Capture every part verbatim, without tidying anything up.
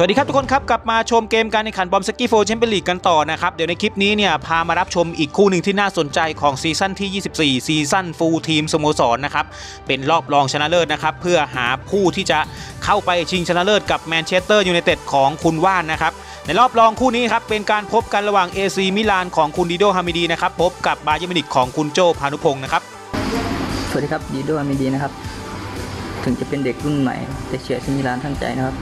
สวัสดีครับทุกคนครับกลับมาชมเกมการแข่งขันบอมสกี้โฟร์แชมเปี้ยนลีกกันต่อนะครับเดี๋ยวในคลิปนี้เนี่ยพามารับชมอีกคู่หนึ่งที่น่าสนใจของซีซั่นที่ยี่สิบสี่ซีซั่นฟูลทีมสโมสรนะครับเป็นรอบรองชนะเลิศนะครับเพื่อหาผู้ที่จะเข้าไปชิงชนะเลิศกับแมนเชสเตอร์ยูไนเต็ดของคุณว่านนะครับในรอบรองคู่นี้ครับเป็นการพบกันระหว่าง เอ ซี มิลานของคุณดิโดฮามิดีนะครับพบกับบาเยิร์นมิวนิกของคุณโจพานุพงศ์นะครับสวัสดีครับดิโดฮามิดีนะครับถึงจะเป็นเด็กรุ่นใหม่แต่เชียร์ซีมิลานทั้งใจนะครับ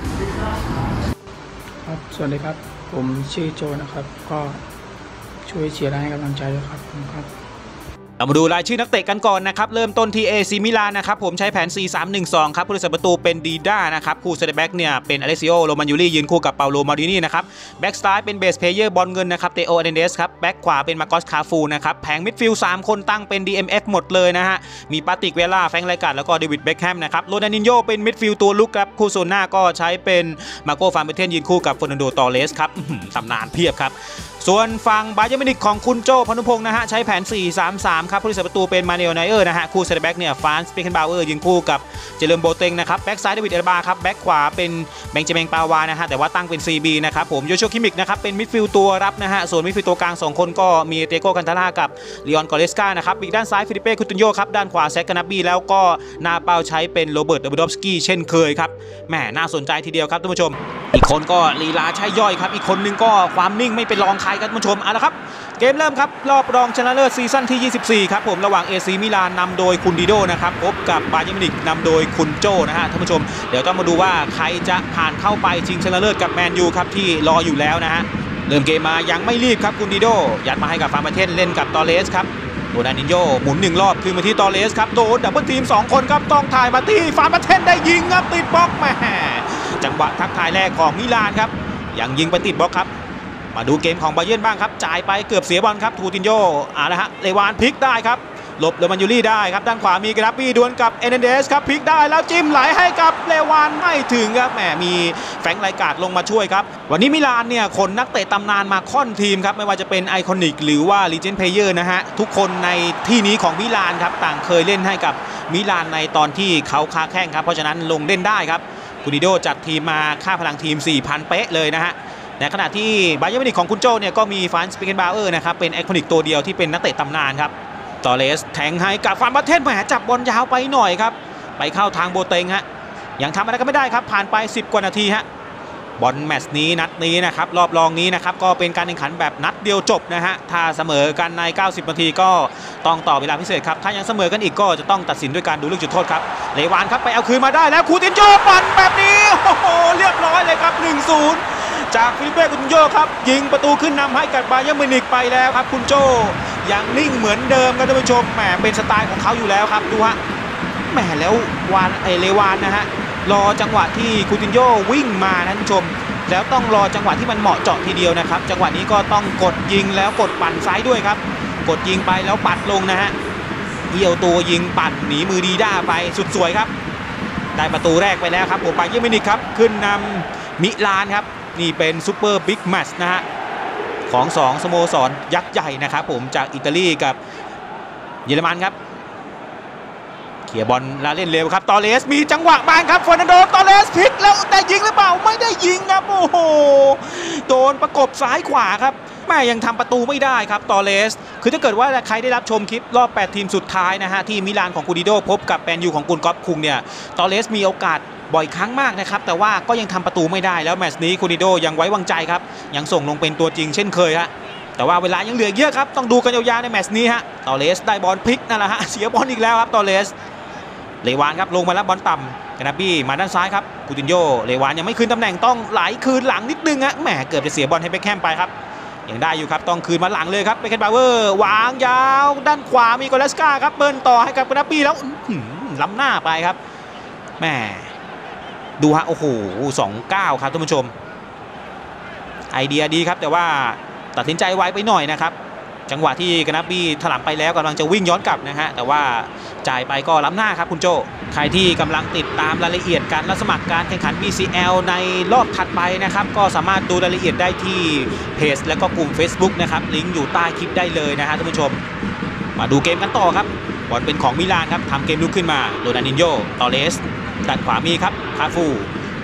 ครับสวัสดีครับผมชื่อโจนะครับก็ช่วยเชียร์และให้กำลังใจด้วยครับผมครับเรามาดูรายชื่อนักเตะกันก่อนนะครับเริ่มต้นที่ เอ ซี มิลานนะครับผมใช้แผน สี่ สาม หนึ่ง สอง ครับผู้รักษาประตูเป็นดีด้านะครับคู่เซนเตอร์แบ็กเนี่ยเป็นอเลซิโอโรมานูรี่ยืนคู่กับเปาโลมาดินีนะครับแบ็กซ้ายเป็นเบสเพลเยอร์บอลเงินนะครับเตโออาเดนเดสครับแบ็กขวาเป็นมาโกสคาฟูนะครับแผงมิดฟิลด์สามคนตั้งเป็น ดี เอ็ม เอฟ หมดเลยนะฮะมีปาติกเวล่าแฟรงค์ไรกัดแล้วก็เดวิดเบคแฮมนะครับโรนัลดินโญ่เป็นมิดฟิลด์ตัวลุกครับคู่โซนหน้าก็ใช้เป็นมาโกฟานเบเทนยืนคู่กับเฟอร์นันโดตอเรสครับตำนานเพียบครับส่วนฝั่งบาเยิร์นมิวนิกของคุณโจพานุพงศ์นะฮะใช้แผน สี่ สาม สาม ครับผู้รักษาประตูเป็นมาเนลไนเออร์นะฮะคู่เซนเตอร์แบ็กเนี่ยฟรานซ์เบคเคนบาวเออร์ยืนคู่กับเจเรมโบเต็งนะครับแบ็กซ้ายเดวิดเอลบาครับแบ็กขวาเป็นเบงจามินปาวานะฮะแต่ว่าตั้งเป็น ซี บี นะครับผมโยชัวคิมิกนะครับเป็นมิดฟิลด์ตัวรับนะฮะส่วนมิดฟิลด์ตัวกลางสองคนก็มีเตโก้กันทาร่ากับลีออนกอเรสกานะครับอีกด้านซ้ายฟิลิเป้คุตินโญ่ครับด้านขวาแซคกานาบีแล้วก็หน้าเป้าใช้เป็นโรเบิร์ตเดวิดอฟสกี้เช่นเคยครับแหมน่าสนใจทีเดียวครับท่านผู้ชมอีกคนก็ลีลาใช่ย่อยครับอีกคนนึงก็ความนิ่งไม่เป็นรองใครครับท่านผู้ชมเอาละครับเกมเริ่มครับรอบรองชนะเลิศซีซั่นที่ยี่สิบสี่ครับผมระหว่าง เอ ซี มิลานนำโดยคุณดิโดนะครับพบกับบาเยิร์นมิวนิกนำโดยคุณโจนะฮะท่านผู้ชมเดี๋ยวต้องมาดูว่าใครจะผ่านเข้าไปชิงชนะเลิศกับแมนยูครับที่รออยู่แล้วนะฮะเริ่มเกมมายังไม่รีบครับคุณดิโดยัดมาให้กับฟาร์มาเทนเล่นกับตอเรสครับโรนัลดินโญ่หมุนหนึ่งรอบคืนมาที่ตอเรสครับโดนดับเบิลทีมสองคนครับต้องถ่ายมาที่ฟาร์มาเทนได้ยิงครับติดบล็อกแหมจังหวะทักทายแรกของมิลานครับยังยิงไปติดบล็อกครับมาดูเกมของบาเยิร์นบ้างครับจ่ายไปเกือบเสียบอลครับทูตินโญ่อ่านะฮะเลวานพลิกได้ครับหลบเลมานูรี่ได้ครับด้านขวามีกราปี้ดวลกับเอเนเดสครับพลิกได้แล้วจิ้มไหลให้กับเลวานไม่ถึงครับแหมมีแฟรงค์ไรการ์ดลงมาช่วยครับวันนี้มิลานเนี่ยคนนักเตะตำนานมาค่อนทีมครับไม่ว่าจะเป็นไอคอนิกหรือว่าลีเจนด์เพลเยอร์นะฮะทุกคนในที่นี้ของมิลานครับต่างเคยเล่นให้กับมิลานในตอนที่เขาค้าแข้งครับเพราะฉะนั้นลงเล่นได้ครับคุณดิโดจัดทีมมาค่าพลังทีม สี่พัน เป๊ะเลยนะฮะในขณะที่บาเยิร์นมิวนิกของคุณโจเนี่ยก็มีฟรานซ์เบคเคนบาวเออร์นะครับเป็นไอคอนิกตัวเดียวที่เป็นนักเตะตำนานครับตอเรสแทงให้กับฟาร์มาเทนแหมจับบอลยาวไปหน่อยครับไปเข้าทางโบเต็งฮะยังทำอะไรก็ไม่ได้ครับผ่านไปสิบกว่านาทีฮะบอลแมตช์นี้นัดนี้นะครับรอบรองนี้นะครับก็เป็นการแข่งขันแบบนัดเดียวจบนะฮะถ้าเสมอกันในเก้าสิบนาทีก็ต้องต่อเวลาพิเศษครับถ้ายังเสมอกันอีกก็จะต้องตัดสินด้วยการดูลูกจุดโทษครับเลวานครับไปเอาคืนมาได้แล้วคูตินโญ่ปั่นแบบนี้โอ้โหเรียบร้อยเลยครับ หนึ่งศูนย์ จากฟิลิเป้คุตินโญ่ครับยิงประตูขึ้นนำให้กับบาเยิร์นมิวนิกไปแล้วครับคุณโจยังนิ่งเหมือนเดิมครับท่านผู้ชมแหมเป็นสไตล์ของเขาอยู่แล้วครับดูฮะแหมแล้ววานไอเลวานนะฮะรอจังหวะที่คูตินโญ่วิ่งมาท่านผู้ชมแล้วต้องรอจังหวะที่มันเหมาะเจาะทีเดียวนะครับจังหวะนี้ก็ต้องกดยิงแล้วกดปั่นซ้ายด้วยครับกดยิงไปแล้วปัดลงนะฮะเอี่ยวตัวยิงปัดหนีมือดีด้าไปสุดสวยครับได้ประตูแรกไปแล้วครับผมบาเยิร์นมิวนิกครับขึ้นนำมิลานครับนี่เป็นซูเปอร์บิ๊กแมตช์นะฮะของสองสโมสรยักษ์ใหญ่นะครับผมจากอิตาลีกับเยอรมันครับเขี่ยบอลแล้วเล่นเร็วครับตอเรสมีจังหวะบางครับเฟอร์นันโดตอเรสพลิกแล้วแต่ยิงหรือเปล่าไม่ได้ยิงครับโอ้โหโดนประกบซ้ายขวาครับแม่ยังทำประตูไม่ได้ครับตอเรสคือถ้าเกิดว่าใครได้รับชมคลิปรอบแปดทีมสุดท้ายนะฮะที่มิลานของกูดิโดพบกับแมนยูของกุนก๊อปคุงเนี่ยตอเรสมีโอกาสบ่อยครั้งมากนะครับแต่ว่าก็ยังทำประตูไม่ได้แล้วแมตช์นี้คูดิโดยังไว้วางใจครับยังส่งลงเป็นตัวจริงเช่นเคยฮะแต่ว่าเวลายังเหลือเยอะครับต้องดูกันยาวๆในแมตช์นี้ฮะตอเรสได้บอลพลิกนั่นแหละฮะเสียบอลอีกแล้วครับตอเรสเลวานครับลงมาแล้วบอลต่ำกานาบี้มาด้านซ้ายครับคูตินโญ่เลวานยังไม่คืนตำแหน่งต้องไหลคืนหลังนิดนึงฮะแหมเกือบจะเสียบอลให้เบคแฮมไปครับยังได้อยู่ครับต้องคืนมาหลังเลยครับเบคแฮมบาวเวอร์วางยาวด้านขวามีกอเลสกาครับเบิร์นต่อให้กับกานาบี้แล้วล้ำหน้าไปครับแหมดูฮะโอ้โหสองเก้าครับท่านผู้ชมไอเดียดีครับแต่ว่าตัดสินใจไวไปหน่อยนะครับจังหวะที่กานาบี้ถลำไปแล้วกำลังจะวิ่งย้อนกลับนะฮะแต่ว่าจ่ายไปก็ล้ำหน้าครับคุณโจใครที่กำลังติดตามรายละเอียดการรับสมัครการแข่งขัน บี ซี แอล ในรอบถัดไปนะครับก็สามารถดูรายละเอียดได้ที่เพจและก็กลุ่ม Facebook นะครับลิงก์อยู่ใต้คลิปได้เลยนะฮะท่านผู้ชมมาดูเกมกันต่อครับบอลเป็นของมิลานครับทำเกมลุกขึ้นมาโรนัลดินโญ่ตอเรสด้านขวามีครับคาฟู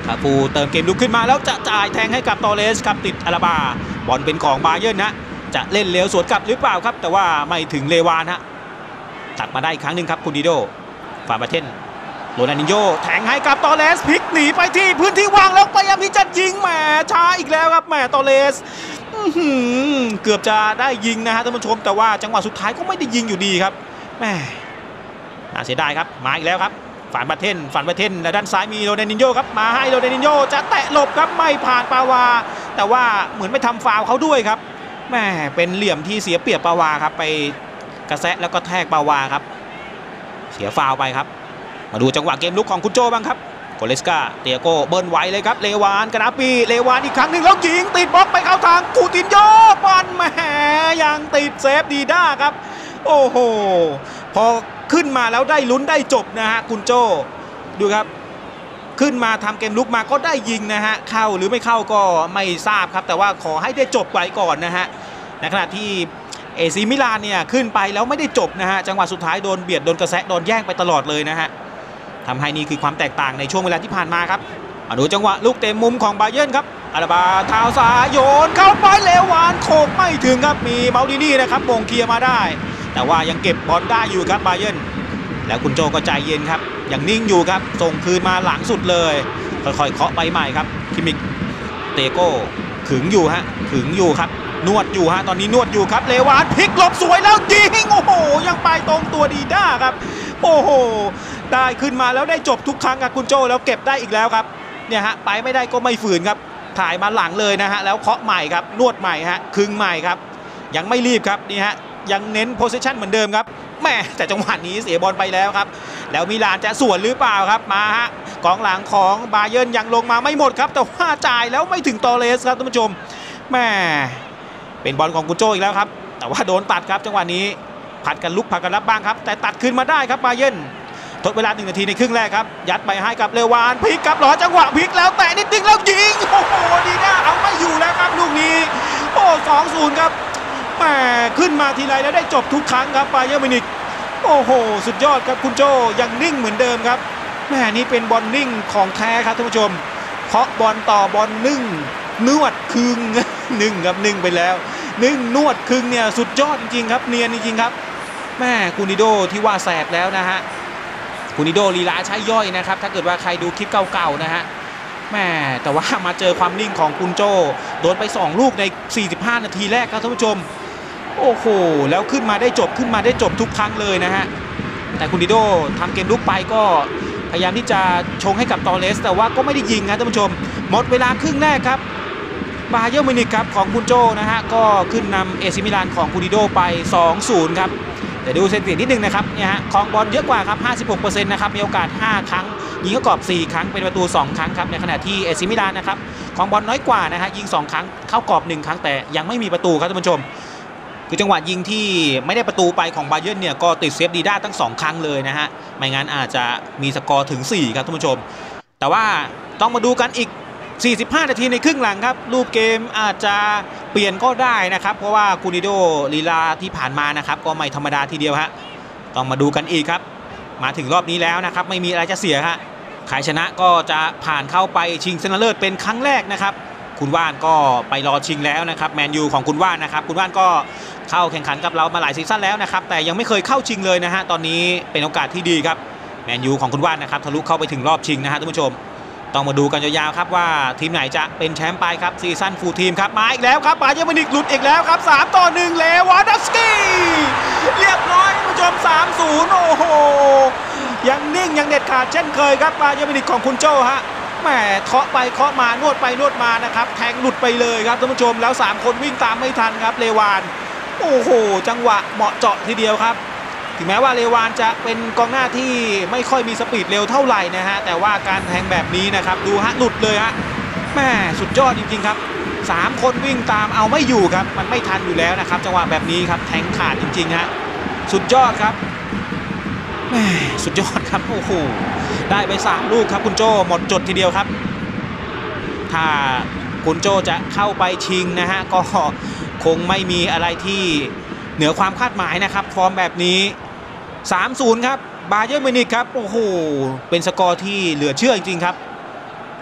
คาฟูเติมเกมลุกขึ้นมาแล้วจะจ่ายแทงให้กับตอเรสครับติดอาราบาบอลเป็นของบาเยิร์นนะจะเล่นเร็วสวนกลับหรือเปล่าครับแต่ว่าไม่ถึงเลวานฮะตัดมาได้อีกครั้งหนึ่งครับคุณดิโดฟาบาเทนโรนัลดินโญ่แทงให้กับตอเรสพลิกหนีไปที่พื้นที่ว่างแล้วพยายามที่จะยิงแหมช้าอีกแล้วครับแหมตอเรสเกือบจะได้ยิงนะฮะท่านผู้ชมแต่ว่าจังหวะสุดท้ายก็ไม่ได้ยิงอยู่ดีครับแหมน่าเสียดายครับมาอีกแล้วครับฝันบาเทนฝันบาเทนและด้านซ้ายมีโรนัลดินโญ่ครับมาให้โรนัลดินโญ่จะแตะหลบครับไม่ผ่านปาวาแต่ว่าเหมือนไม่ทำฟาวล์เขาด้วยครับแหมเป็นเหลี่ยมที่เสียเปรียบปาวาครับไปกระแซะแล้วก็แทกปาวาครับเสียฟาวล์ไปครับมาดูจังหวะเกมลุกของคุณโจบ้างครับโกเลสกาเตียโกเบิ้ลไว้เลยครับเลวานกนาปีเลวานอีกครั้งหนึ่งแล้วยิงติดบล็อกไปเข้าทางคูตินโญ่บอลแหมยังติดเซฟดีด้าครับโอ้โหพอขึ้นมาแล้วได้ลุ้นได้จบนะฮะคุณโจดูครับขึ้นมาทำเกมลุกมาก็ได้ยิงนะฮะเข้าหรือไม่เข้าก็ไม่ทราบครับแต่ว่าขอให้ได้จบไว้ก่อนนะฮะในขณะที่เอซีมิลานเนี่ยขึ้นไปแล้วไม่ได้จบนะฮะจังหวะสุดท้ายโดนเบียดโดนกระแสโดนแย่งไปตลอดเลยนะฮะทำให้นี่คือความแตกต่างในช่วงเวลาที่ผ่านมาครับมาดูจังหวะลูกเต็มมุมของบาเยิร์นครับอาราบาเท้าซ้ายโยนเข้าไปเลวานโขกไม่ถึงครับมีเมาดินี่นะครับมงเคลียร์มาได้แต่ว่ายังเก็บบอลได้อยู่ครับบาเยิร์นแล้วคุณโจก็ใจเย็นครับยังนิ่งอยู่ครับส่งคืนมาหลังสุดเลยค่อยๆเคาะไปใหม่ครับคิมิกเตโก้ขึงอยู่ฮะขึงอยู่ครับนวดอยู่ฮะตอนนี้นวดอยู่ครับเลวานพลิกหลบสวยแล้วยิงโอ้โหยังไปตรงตัวดีด้าครับโอ้โหได้ขึ้นมาแล้วได้จบทุกครั้งครับคุณโจแล้วเก็บได้อีกแล้วครับเนี่ยฮะไปไม่ได้ก็ไม่ฝืนครับถ่ายมาหลังเลยนะฮะแล้วเคาะใหม่ครับนวดใหม่ฮะขึงใหม่ครับยังไม่รีบครับนี่ฮะยังเน้นโพสิชันเหมือนเดิมครับแม่แต่จังหวะนี้เสียบอลไปแล้วครับแล้วมิลานจะสวนหรือเปล่าครับมาฮะกองหลังของบาเยิร์นยังลงมาไม่หมดครับแต่ว่าจ่ายแล้วไม่ถึงตอเรสครับท่านผู้ชมแม่เป็นบอลของกุโจอีกแล้วครับแต่ว่าโดนตัดครับจังหวะนี้ผัดกันลุกผัดกันรับบ้างครับแต่ตัดคืนมาได้ครับบาเยิร์นทดเวลาหนึ่งนาทีในครึ่งแรกครับยัดไปให้กับเลวานพลิกครับหล่อจังหวะพลิกแล้วแต่นิดนึงแล้วยิงโอ้โหดีน่าเอาไม่อยู่แล้วครับลูกนี้โอ้สองศูนย์ครับแหมขึ้นมาทีไรแล้วได้จบทุกครั้งครับบาเยิร์นมิวนิกโอ้โหสุดยอดครับคุณโจยังนิ่งเหมือนเดิมครับแหมนี่เป็นบอลนิ่งของแท้ครับท่านผู้ชมเคาะบอลต่อบอลนึ่งนวดคึงนึ่งครับนึ่งไปแล้วนึ่งนวดคึงเนี่ยสุดยอดจริงๆครับเนียนจริงๆครับแม่คูนิโดที่ว่าแสบแล้วนะฮะคูนิโดลีลาใช้ย่อยนะครับถ้าเกิดว่าใครดูคลิปเก่าๆนะฮะแม่แต่ว่ามาเจอความนิ่งของคุณโจโดนไปสองลูกในสี่สิบห้านาทีแรกครับท่านผู้ชมโอ้โหแล้วขึ้นมาได้จบขึ้นมาได้จบทุกครั้งเลยนะฮะแต่คูนิโดทำเกมลุกไปก็พยายามที่จะชงให้กับตอเรสแต่ว่าก็ไม่ได้ยิงครับท่านผู้ชมหมดเวลาครึ่งแรกครับบาเยิร์นมิวนิกครับของคุณโจนะฮะก็ขึ้นนำเอซิมิลานของคูนิโดไป สองศูนย์ ครับแต่ดูเซนตินิดนึงนะครับเนี่ยฮะครองบอลเยอะกว่าครับ ห้าสิบหกเปอร์เซ็นต์ นะครับมีโอกาสห้าครั้งยิงเข้ากรอบสี่ครั้งเป็นประตูสองครั้งครับในขณะที่เอซิมิลานนะครับครองบอลน้อยกว่านะฮะยิงสองครั้งเข้ากรอบหนึ่งครั้งแต่ยังไม่มีประตูครับท่านผู้ชมคือจังหวะยิงที่ไม่ได้ประตูไปของบาเยิร์นเนี่ยก็ติดเซฟดีด้าตั้งสองครั้งเลยนะฮะไม่งั้นอาจจะมีสกอร์ถึงสี่ครับท่านผู้ชมแต่ว่าต้องมาดูกันอีกสี่สิบห้านาทีในครึ่งหลังครับรูปเกมอาจจะเปลี่ยนก็ได้นะครับเพราะว่าคูนิโดลีลาที่ผ่านมานะครับก็ไม่ธรรมดาทีเดียวฮะต้องมาดูกันอีกครับมาถึงรอบนี้แล้วนะครับไม่มีอะไรจะเสียฮะใครชนะก็จะผ่านเข้าไปชิงชนะเลิศเป็นครั้งแรกนะครับคุณว่านก็ไปรอชิงแล้วนะครับแมนยูของคุณว่านนะครับคุณว่านก็เข้าแข่งขันกับเรามาหลายซีซั่นแล้วนะครับแต่ยังไม่เคยเข้าชิงเลยนะฮะตอนนี้เป็นโอกาสที่ดีครับแมนยูของคุณว่านนะครับทะลุเข้าไปถึงรอบชิงนะฮะท่านผู้ชมต้องมาดูกันยาวๆครับว่าทีมไหนจะเป็นแชมป์ไปครับซีซั่นฟูลทีมครับมาอีกแล้วครับบาเยิร์นมิวนิกหลุดอีกแล้วครับสามต่อหนึ่งเลวานดอฟสกี้เรียบร้อยท่านผู้ชม สามศูนย์ โอ้โหยังนิ่งยังเด็ดขาดเช่นเคยครับบาเยิร์นมิวนิกของคุณโจฮะแหมเคาะไปเคาะมานวดไปนวดมานะครับแทงหลุดไปเลยครับท่านผู้ชมแล้วสามคนวิ่งตามไม่ทันครับเลวานโอ้โหจังหวะเหมาะเจาะทีเดียวครับถึงแม้ว่าเลวานจะเป็นกองหน้าที่ไม่ค่อยมีสปีดเร็วเท่าไหร่นะฮะแต่ว่าการแทงแบบนี้นะครับดูฮะหลุดเลยฮะแม่สุดยอดจริงๆครับสามคนวิ่งตามเอาไม่อยู่ครับมันไม่ทันอยู่แล้วนะครับจังหวะแบบนี้ครับแทงขาดจริงๆฮะสุดยอดครับแม่สุดยอดครับโอ้โหได้ไปสามลูกครับคุณโจหมดจดทีเดียวครับถ้าคุณโจจะเข้าไปชิงนะฮะก็คงไม่มีอะไรที่เหนือความคาดหมายนะครับฟอร์มแบบนี้ สามศูนย์ ครับบาเยิร์นมิวนิกครับโอ้โหเป็นสกอร์ที่เหลือเชื่อจริงๆครับ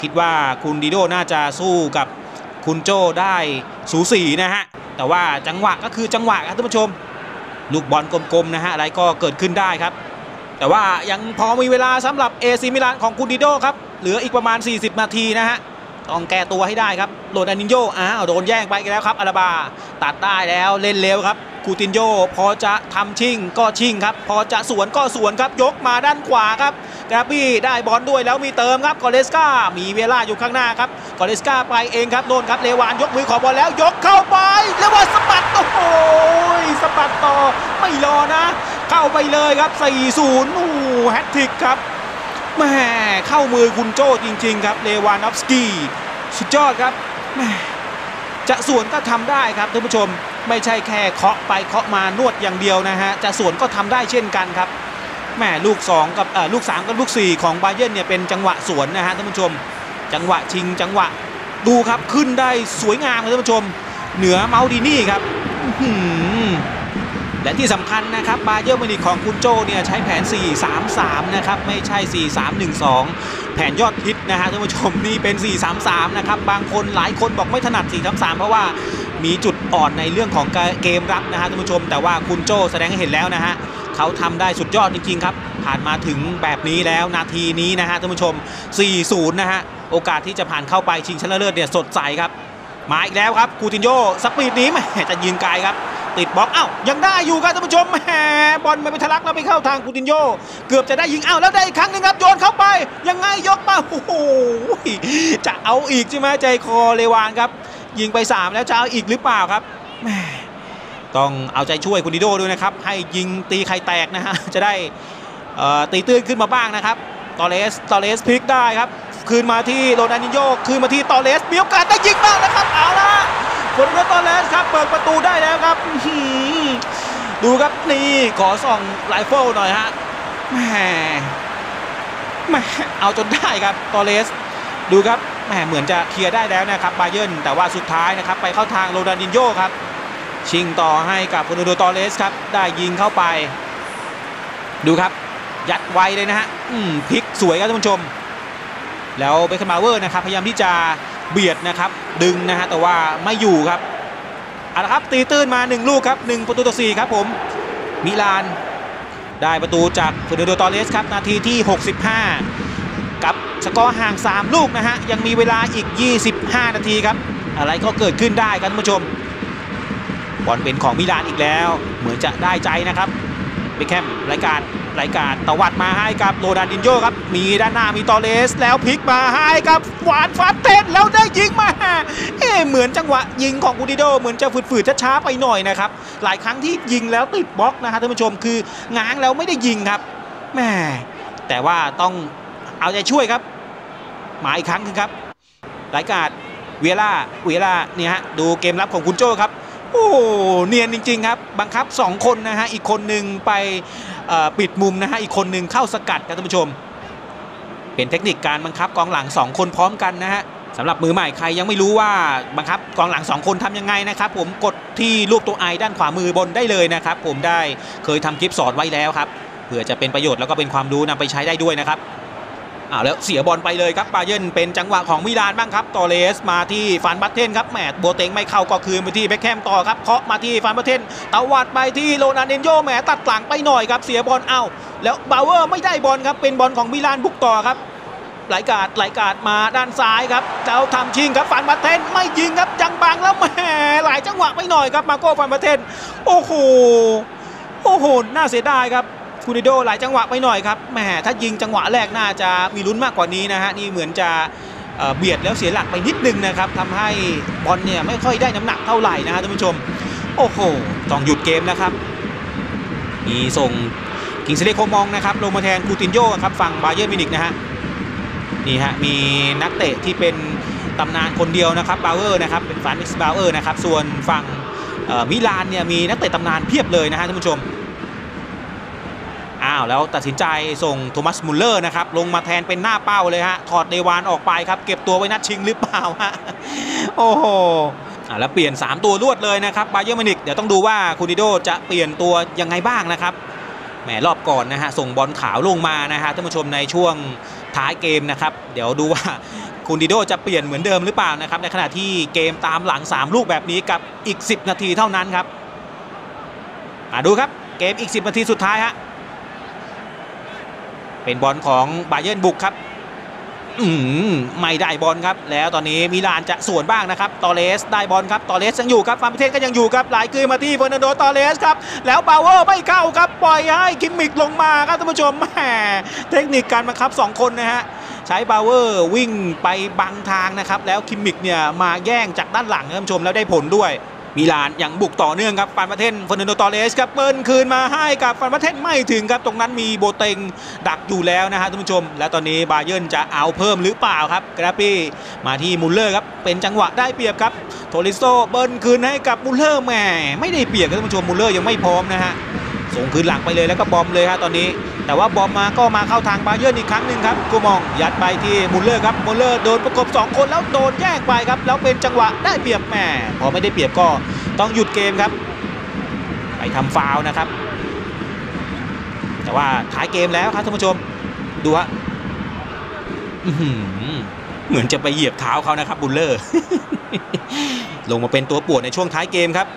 คิดว่าคุณดิโดน่าจะสู้กับคุณโจได้สูสีนะฮะแต่ว่าจังหวะก็คือจังหวะครับท่านผู้ชมลูกบอลกลมๆนะฮะอะไรก็เกิดขึ้นได้ครับแต่ว่ายังพอมีเวลาสำหรับเอซีมิลานของคุณดิโดครับเหลืออีกประมาณสี่สิบนาทีนะฮะต้องแก้ตัวให้ได้ครับโรนัลดินโญอ้าวโดนแย่งไปแล้วครับอาราบาตัดได้แล้วเล่นเร็วครับคูตินโญพอจะทำชิ่งก็ชิ่งครับพอจะสวนก็สวนครับยกมาด้านขวาครับกราบี้ได้บอลด้วยแล้วมีเติมครับกอเลสกามีเวลาอยู่ข้างหน้าครับกอเลสกาไปเองครับโดนครับเลวานยกมือขอบอลแล้วยกเข้าไปแล้วว่าสปัดโอ้โหสปัดต่อไม่รอนะเข้าไปเลยครับ สี่ศูนย์ โอ้แฮตทริกครับแม่เข้ามือคุณโจ้จริงๆครับเลวานอฟสกี้สุดยอดครับแม่จะสวนก็ทำได้ครับท่านผู้ชมไม่ใช่แค่เคาะไปเคาะมานวดอย่างเดียวนะฮะจะสวนก็ทำได้เช่นกันครับแม่ลูกสองกับเอ่อลูกสามกับลูกสี่ของบาเยิร์นเนี่ยเป็นจังหวะสวนนะฮะท่านผู้ชมจังหวะชิงจังหวะดูครับขึ้นได้สวยงามครับท่านผู้ชมเหนือเมาดินี่ครับและที่สำคัญนะครับบาเยิร์นมิวนิกของคุณโจเนี่ยใช้แผน สี่ สาม สาม นะครับไม่ใช่ สี่ สาม หนึ่ง สอง แผนยอดฮิตนะฮะท่านผู้ชมนี่เป็น สี่ สาม สาม นะครับบางคนหลายคนบอกไม่ถนัด สี่ สาม สาม เพราะว่ามีจุดอ่อนในเรื่องของเกมรับนะฮะท่านผู้ชมแต่ว่าคุณโจแสดงให้เห็นแล้วนะฮะเขาทำได้สุดยอดจริงๆครับผ่านมาถึงแบบนี้แล้วนาทีนี้นะฮะท่านผู้ชม สี่ศูนย์ นะฮะโอกาสที่จะผ่านเข้าไปชิงชนะเลิศเนี่ยสดใสครับมาอีกแล้วครับคูตินโญสปีดนี้แหมจะยิงไกลครับติดบล็อกอ้าวยังได้อยู่ครับท่านผู้ชมแหมบอลไม่ไปทะลักแล้วไปเข้าทางคูตินโญเกือบจะได้ยิงอ้าวแล้วได้อีกครั้งนึงครับโยนเข้าไปยังไงยกมาโอ้โหจะเอาอีกใช่ไหมใจคอเลวานครับยิงไปสามแล้วจะเอาอีกหรือเปล่าครับแหมต้องเอาใจช่วยคุณดิโดด้วยนะครับให้ยิงตีไข่แตกนะฮะจะได้ตีตื้นขึ้นมาบ้างนะครับตอเรสตอเรสพลิกได้ครับคืนมาที่โรนัลดินโญคืนมาที่ตอเรสมีโอกาสได้ยิงบ้างนะครับเอาละฟอร์นันโด ตอเรสครับเปิดประตูได้แล้วครับดูครับนี่ขอส่องไรเฟิลหน่อยฮะแหมแหมเอาจนได้ครับตอเรสดูครับแหมเหมือนจะเคลียร์ได้แล้วนะครับบาเยิร์นแต่ว่าสุดท้ายนะครับไปเข้าทางโรนัลดินโญครับชิงต่อให้กับฟอร์นันโด ตอเรสครับได้ยิงเข้าไปดูครับยัดไวเลยนะฮะพลิกสวยครับท่านผู้ชมแล้วเบคแฮมบาวเวอร์นะครับพยายามที่จะเบียดนะครับดึงนะฮะแต่ว่าไม่อยู่ครับเอาละครับตีตื้นมาหนึ่งลูกครับหนึ่งประตูต่อสี่ครับผมมิลานได้ประตูจากเฟอร์นันโด ตอเรสครับนาทีที่หกสิบห้ากับสกอร์ห่างสามลูกนะฮะยังมีเวลาอีกยี่สิบห้านาทีครับอะไรก็เกิดขึ้นได้ครับท่านผู้ชมบอลเป็นของมิลานอีกแล้วเหมือนจะได้ใจนะครับเบคแฮมรายการรายการตวัดมาให้กับโรนัลดินโญครับมีด้านหน้ามีตอเรสแล้วพลิกมาให้กับหวานฟาเต้นแล้วได้ยิงมาเอ๊ะเหมือนจังหวะยิงของกูดิโดเหมือนจะฝืดๆช้าๆไปหน่อยนะครับหลายครั้งที่ยิงแล้วติดบล็อกนะฮะท่านผู้ชมคือง้างแล้วไม่ได้ยิงครับแหมแต่ว่าต้องเอาใจช่วยครับมาอีกครั้งนึงครับรายการเวลาเวลาเนี่ยฮะดูเกมรับของคุณโจ้ครับโอ้เนียนจริงๆครับบังคับสองคนนะฮะอีกคนหนึ่งไปปิดมุมนะฮะอีกคนหนึ่งเข้าสกัดครับท่านผู้ชมเป็นเทคนิคการบังคับกองหลังสองคนพร้อมกันนะฮะสำหรับมือใหม่ใครยังไม่รู้ว่าบังคับกองหลังสองคนทำยังไงนะครับผมกดที่รูปตัวไอด้านขวามือบนได้เลยนะครับผมได้เคยทำคลิปสอนไว้แล้วครับเพื่อจะเป็นประโยชน์แล้วก็เป็นความรู้นำไปใช้ได้ด้วยนะครับอ้าวแล้วเสียบอลไปเลยครับบาเยิร์นเป็นจังหวะของมิลานบ้างครับตอเรสมาที่ฟานบัตเทนครับแหมโบเต็งไม่เข้าก็คืนไปที่เบคแฮมต่อครับเคาะมาที่ฟานบัตเทนตวัดไปที่โรนัลดินโญแหมตัดหลังไปหน่อยครับเสียบอลเอาแล้วบาวเวอร์ไม่ได้บอลครับเป็นบอลของมิลานบุกต่อครับไหลกาดไหลกาดมาด้านซ้ายครับเจ้าทำชิงครับฟานบัตเทนไม่ยิงครับยังบังแล้วแหมหลายจังหวะไปหน่อยครับมาโก้ฟานบัตเทนโอ้โหโอ้โหน่าเสียดายครับคูดิโดหลายจังหวะไปหน่อยครับแหมถ้ายิงจังหวะแรกน่าจะมีลุ้นมากกว่านี้นะฮะนี่เหมือนจะเบียดแล้วเสียหลักไปนิดนึงนะครับทำให้บอลเนี่ยไม่ค่อยได้น้ำหนักเท่าไหร่นะฮะท่านผู้ชมโอ้โหต้องหยุดเกมนะครับมีส่งกิงซิเลโคมองนะครับลงมาแทนคูตินโญ่ครับฝั่งบาเยิร์นมิวนิกนะฮะนี่ฮะมีนักเตะที่เป็นตำนานคนเดียวนะครับบาวเออร์นะครับเป็นฟานนิกส์บาวเออร์นะครับส่วนฝั่งมิลานเนี่ยมีนักเตะตำนานเพียบเลยนะฮะท่านผู้ชมอ้าวแล้วตัดสินใจส่งโทมัสมุลเลอร์นะครับลงมาแทนเป็นหน้าเป้าเลยฮะถอดเดวานออกไปครับเก็บตัวไว้นัดชิงหรือเปล่าฮะโอ้โหอ่าแล้วเปลี่ยนสามตัวรวดเลยนะครับบาเยิร์นมิวนิกเดี๋ยวต้องดูว่าคูดิโดจะเปลี่ยนตัวยังไงบ้างนะครับแหมรอบก่อนนะฮะส่งบอลขาวลงมานะฮะท่านผู้ชมในช่วงท้ายเกมนะครับเดี๋ยวดูว่าคุณดิโดจะเปลี่ยนเหมือนเดิมหรือเปล่านะครับในขณะที่เกมตามหลังสามลูกแบบนี้กับอีกสิบนาทีเท่านั้นครับมาดูครับเกมอีกสิบนาทีสุดท้ายฮะเป็นบอลของบาเยิร์นบุกครับอืมไม่ได้บอลครับแล้วตอนนี้มิลานจะสวนบ้างนะครับตอเรสได้บอลครับตอเรสยังอยู่ครับฟาร์มประเทศก็ยังอยู่ครับไหลคืนมาที่เฟอร์นันโดตอเรสครับแล้วบาวเวอร์ไม่เข้าครับปล่อยให้คิมมิกลงมาครับท่านผู้ชมแหมเทคนิคการบังคับสองคนนะฮะใช้บาวเวอร์วิ่งไปบังทางนะครับแล้วคิมมิกเนี่ยมาแย่งจากด้านหลังท่านผู้ชมแล้วได้ผลด้วยมิลานยังบุกต่อเนื่องครับฟาร์มประเทศเฟอร์นันโดตอเรสครับเปิ้ลคืนมาให้กับฟาร์มประเทศไม่ถึงครับตรงนั้นมีโบเต็งดักอยู่แล้วนะฮะท่านผู้ชมและตอนนี้บาเยิร์นจะเอาเพิ่มหรือเปล่าครับกราปี้มาที่มุลเลอร์ครับเป็นจังหวะได้เปรียบครับโทริโซเบิ้ลคืนให้กับมุลเลอร์แหมไม่ได้เปรียบครับท่านผู้ชมมุลเลอร์ยังไม่พร้อมนะฮะส่งคืนหลังไปเลยแล้วก็บอมเลยฮะตอนนี้แต่ว่าบอมมาก็มาเข้าทางบาเยิร์นอีกครั้งหนึ่งครับกูมองยัดไปที่มุลเลอร์ครับมุลเลอร์โดนประกบสองคนแล้วโดนแยกไปครับแล้วเป็นจังหวะได้เปรียบแหมพอไม่ได้เปรียบก็ต้องหยุดเกมครับไปทำฟาวล์นะครับแต่ว่าท้ายเกมแล้วครับท่านผู้ชมดูฮะเหมือนจะไปเหยียบเท้าเขานะครับบุลเลอร์ ลงมาเป็นตัวปวดในช่วงท้ายเกมครับ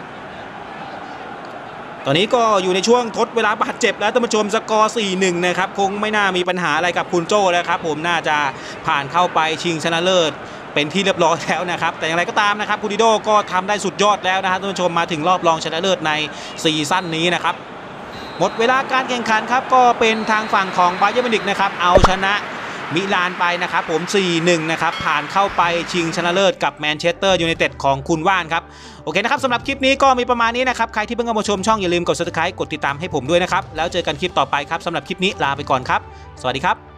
ตอนนี้ก็อยู่ในช่วงทดเวลาบาดเจ็บแล้วท่านผู้ชมสกอร์ สี่หนึ่ง นะครับคงไม่น่ามีปัญหาอะไรกับคุณโจ้แล้วครับผมน่าจะผ่านเข้าไปชิงชนะเลิศเป็นที่เรียบร้อยแล้วนะครับแต่อย่างไรก็ตามนะครับคุณดิโดก็ทำได้สุดยอดแล้วนะครับท่านผู้ชมมาถึงรอบรองชนะเลิศในซีซั่นนี้นะครับหมดเวลาการแข่งขันครับก็เป็นทางฝั่งของบาเยิร์นมิวนิกนะครับเอาชนะมิลานไปนะครับผม สี่หนึ่ง นะครับผ่านเข้าไปชิงชนะเลิศกับแมนเชสเตอร์ยูไนเต็ดของคุณว่านครับโอเคนะครับสำหรับคลิปนี้ก็มีประมาณนี้นะครับใครที่เพิ่งเข้ามาชมช่องอย่าลืมกด ซับสไครบ์ กดติดตามให้ผมด้วยนะครับแล้วเจอกันคลิปต่อไปครับสำหรับคลิปนี้ลาไปก่อนครับสวัสดีครับ